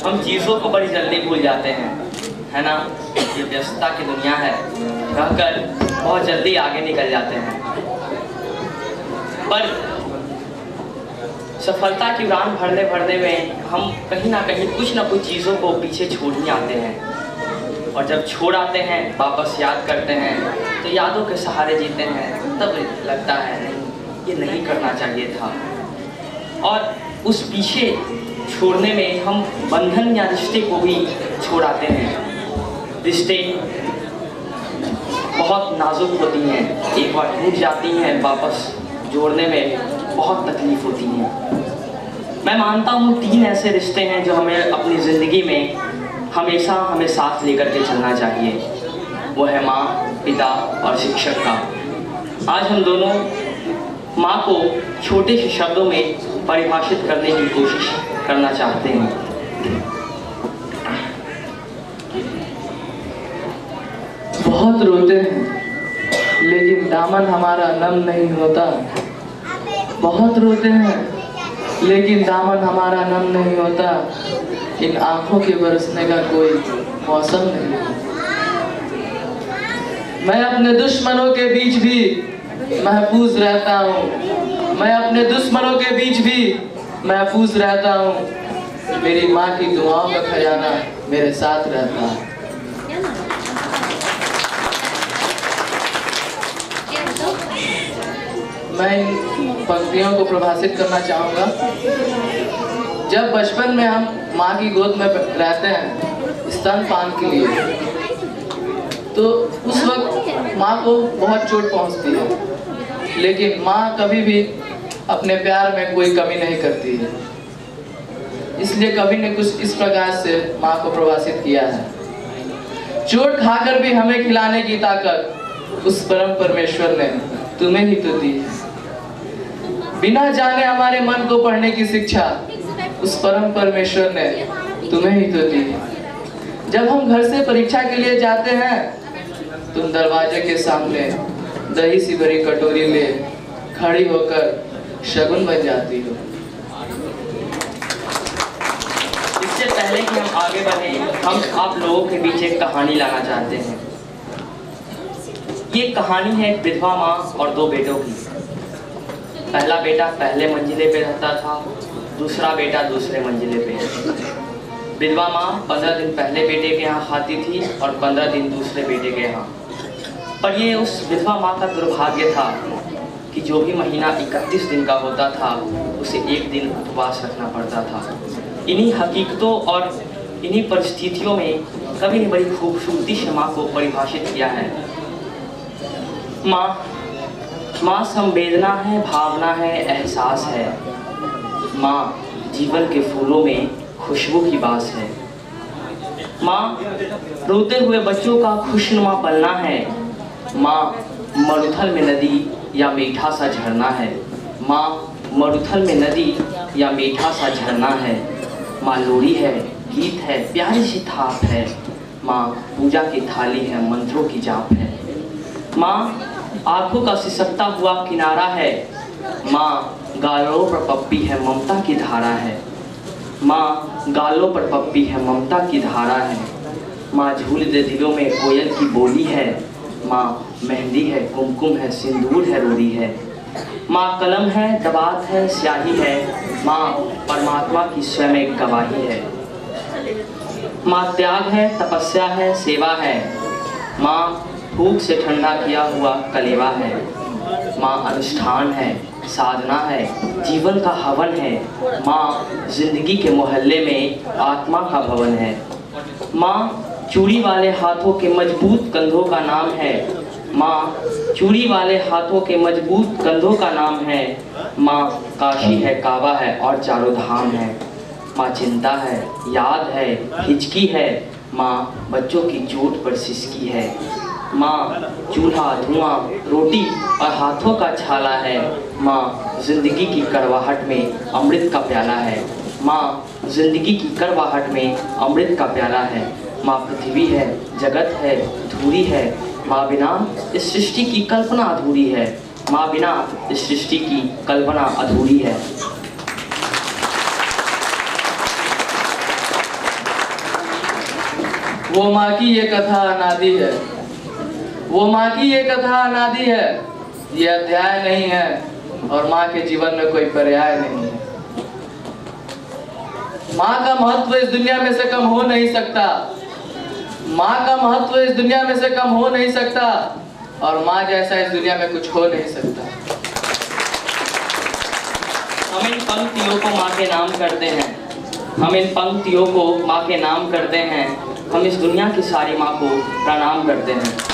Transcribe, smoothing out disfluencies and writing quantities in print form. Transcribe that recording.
हम चीज़ों को बड़ी जल्दी भूल जाते हैं, है ना। ये व्यस्तता की दुनिया है, रहकर बहुत जल्दी आगे निकल जाते हैं, पर सफलता की उड़ान भरने भरने में हम कहीं ना कहीं कुछ ना कुछ चीज़ों को पीछे छोड़ ही आते हैं। और जब छोड़ आते हैं, वापस याद करते हैं, तो यादों के सहारे जीते हैं, तब लगता है नहीं, ये नहीं करना चाहिए था। और उस पीछे छोड़ने में हम बंधन या रिश्ते को भी छोड़ आते हैं। रिश्ते बहुत नाजुक होती हैं, एक बार टूट जाती हैं, वापस जोड़ने में बहुत तकलीफ होती है। मैं मानता हूँ 3 ऐसे रिश्ते हैं जो हमें अपनी ज़िंदगी में हमेशा हमें साथ लेकर के चलना चाहिए। वो है माँ, पिता और शिक्षक का। आज हम दोनों माँ को छोटे से शब्दों में परिभाषित करने की कोशिश करना चाहते हैं। बहुत रोते हैं लेकिन दामन हमारा नम नहीं होता। बहुत रोते हैं लेकिन दामन हमारा नम नहीं होता। इन आंखों के बरसने का कोई मौसम नहीं। मैं अपने दुश्मनों के बीच भी महफूज रहता हूँ। मैं अपने दुश्मनों के बीच भी महफूज रहता हूँ। मेरी माँ की दुआओं का खजाना मेरे साथ रहता है। मैं इन पंक्तियों को प्रभाषित करना चाहूँगा। जब बचपन में हम माँ की गोद में रहते हैं स्तनपान के लिए, तो उस वक्त माँ को बहुत चोट पहुँचती है, लेकिन माँ कभी भी अपने प्यार में कोई कमी नहीं करती है। इसलिए कवि ने कुछ इस प्रकार से माँ को प्रभाषित किया है। चोट खाकर भी हमें खिलाने की ताकत उस परम परमेश्वर ने तुम्हें ही तो दी है। बिना जाने हमारे मन को पढ़ने की शिक्षा उस परम परमेश्वर ने तुम्हें ही तो दी है। जब हम घर से परीक्षा के लिए जाते हैं, तुम दरवाजे के सामने दही सी भरी कटोरी में खड़ी होकर शगुन बन जाती हो। इससे पहले कि हम आगे बढ़े, हम आप लोगों के बीच एक कहानी लाना चाहते हैं। ये कहानी है एक विधवा माँ और 2 बेटों की। पहला बेटा पहले मंजिले पे रहता था, दूसरा बेटा दूसरे मंजिले पे। विधवा माँ 15 दिन पहले बेटे के यहाँ खाती थी और 15 दिन दूसरे बेटे के यहाँ। पर ये उस विधवा माँ का दुर्भाग्य था कि जो भी महीना 31 दिन का होता था, उसे 1 दिन उपवास रखना पड़ता था। इन्हीं हकीकतों और इन्हीं परिस्थितियों में कवि ने बड़ी खूबसूरती से माँ को परिभाषित किया है। माँ संवेदना है, भावना है, एहसास है। माँ जीवन के फूलों में खुशबू की बास है। माँ रोते हुए बच्चों का खुशनुमा पलना है। माँ मरुथल में नदी या मीठा सा झरना है। माँ मरुथल में नदी या मीठा सा झरना है। माँ लोरी है, गीत है, प्यारी सी थाप है। माँ पूजा की थाली है, मंत्रों की जाप है। माँ आंखों का सिसकता हुआ किनारा है। माँ गालों पर पप्पी है, ममता की धारा है। माँ गालों पर पप्पी है, ममता की धारा है। माँ झूल दे दिलों में कोयल की बोली है। माँ मेहंदी है, कुमकुम है, सिंदूर है, रोड़ी है। माँ कलम है, दबात है, स्याही है। माँ परमात्मा की स्वयं एक गवाही है। माँ त्याग है, तपस्या है, सेवा है। माँ भूख से ठंडा किया हुआ कलेवा है। माँ अनुष्ठान है, साधना है, जीवन का हवन है। माँ जिंदगी के मोहल्ले में आत्मा का भवन है। माँ चूड़ी वाले हाथों के मजबूत कंधों का नाम है। माँ चूड़ी वाले हाथों के मजबूत कंधों का नाम है। माँ काशी है, काबा है और चारों धाम है। माँ चिंता है, याद है, हिचकी है। माँ बच्चों की चोट पर सिसकी है। माँ चूल्हा, धुआं, रोटी और हाथों का छाला है। माँ जिंदगी की कड़वाहट में अमृत का प्याला है। माँ जिंदगी की कड़वाहट में अमृत का प्याला है। माँ पृथ्वी है, जगत है, धूरी है। माँ बिना इस सृष्टि की कल्पना अधूरी है। माँ बिना इस सृष्टि की कल्पना अधूरी है। वो माँ की ये कथा अनादि है, वो माँ की ये कथा अनादि है, ये अध्याय नहीं है और माँ के जीवन में कोई पर्याय नहीं है। माँ का महत्व इस दुनिया में से कम हो नहीं सकता, माँ का महत्व इस दुनिया में से कम हो नहीं सकता और माँ जैसा इस दुनिया में कुछ हो नहीं सकता। हम इन पंक्तियों को माँ के नाम करते हैं, हम इन पंक्तियों को माँ के नाम करते हैं, हम इस दुनिया की सारी माँ को प्रणाम करते हैं।